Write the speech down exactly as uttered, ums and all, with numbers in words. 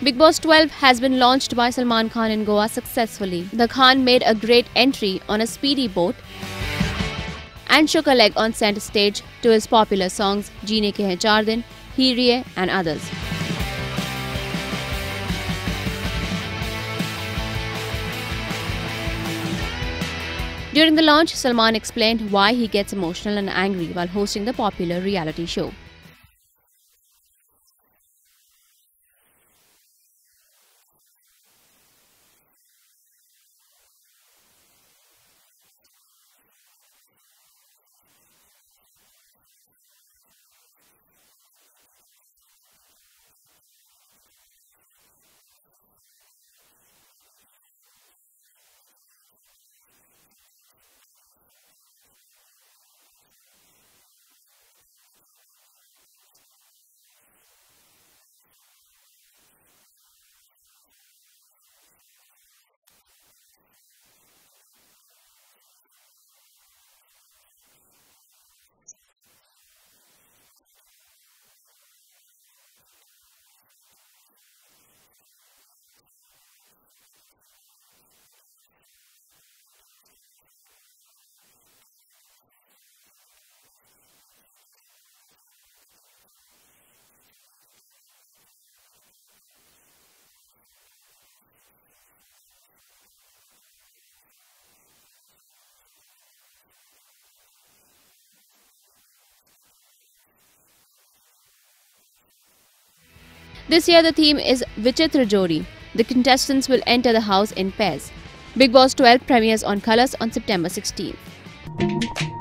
Bigg Boss twelve has been launched by Salman Khan in Goa successfully. The Khan made a great entry on a speedy boat and shook a leg on center stage to his popular songs Jeene ke hain Chaar din, Heeriye and others. During the launch, Salman explained why he gets emotional and angry while hosting the popular reality show. This year the theme is Vichitra Jodi. The contestants will enter the house in pairs. Bigg Boss twelve premieres on Colors on September sixteenth.